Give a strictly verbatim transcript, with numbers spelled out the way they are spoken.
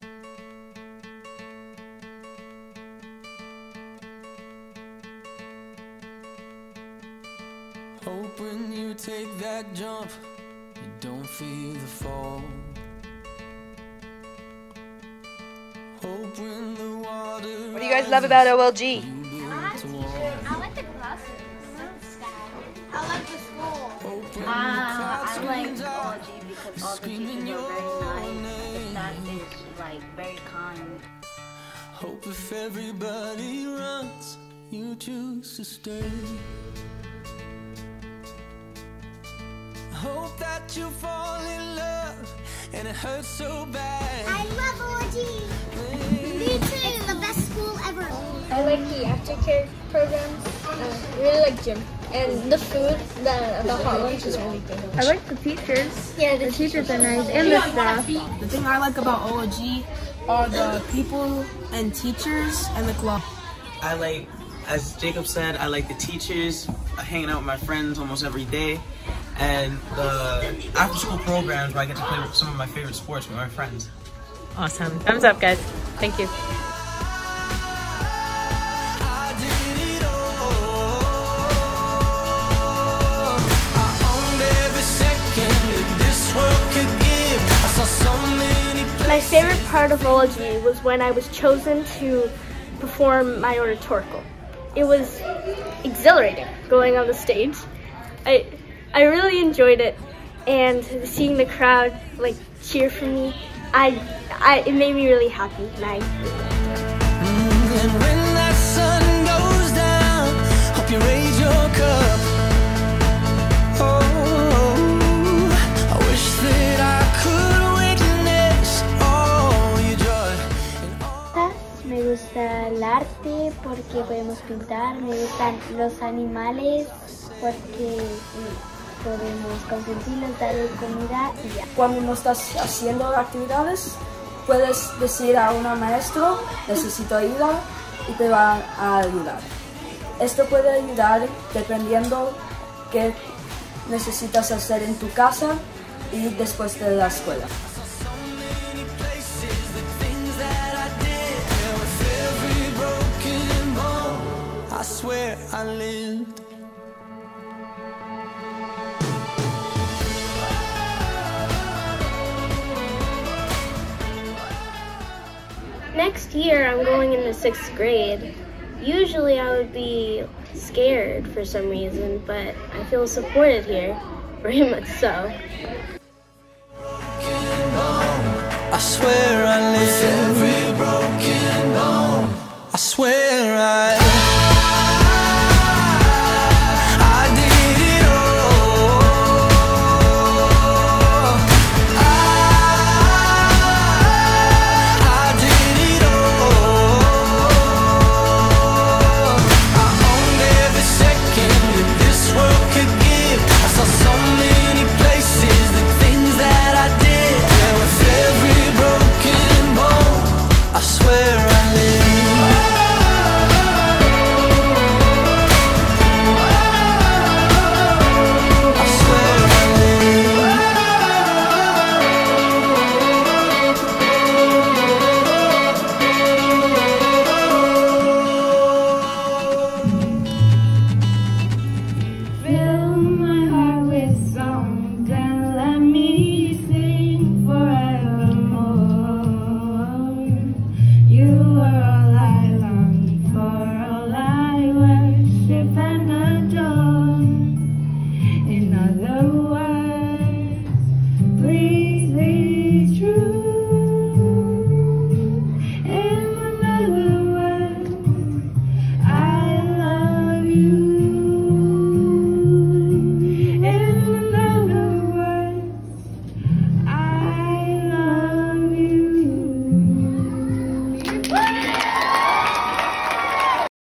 Hope when you take that jump, you don't feel the fall. Hope when the water. What do you guys love about O L G? I like the classes. I like the school. Uh, I like O L G because all the teachers are very nice. The staff is like very kind. Hope if everybody runs, you choose to stay. Hope that you fall in love and it hurts so bad. I love O L G. Me too. It's the best school ever. I like the aftercare programs. I really like gym. And the food, the, the hot lunch is really good. I like the teachers. Yeah, the, the teachers are nice, and the staff. The thing I like about O L G are the people and teachers and the club. I like, as Jacob said, I like the teachers, hanging out with my friends almost every day, and the after-school programs where I get to play with some of my favorite sports with my friends. Awesome. Thumbs up, guys. Thank you. My favorite part of O L G was when I was chosen to perform my oratorical. It was exhilarating going on the stage. I I really enjoyed it, and seeing the crowd like cheer for me, I I it made me really happy. And I, And when that sun goes down, hope you raise your cup. Oh, I wish that I could witness all your joy. Me gusta el arte porque podemos pintar, me gustan los animales porque podemos consentirlos, darles comida y ya. Cuando no estás haciendo actividades, puedes decir a un maestro, necesito ayuda, y te va a ayudar. Esto puede ayudar dependiendo qué necesitas hacer en tu casa y después de la escuela. I swear I lived. next year I'm going into sixth grade. Usually I would be scared for some reason, but I feel supported here, very much so. I swear I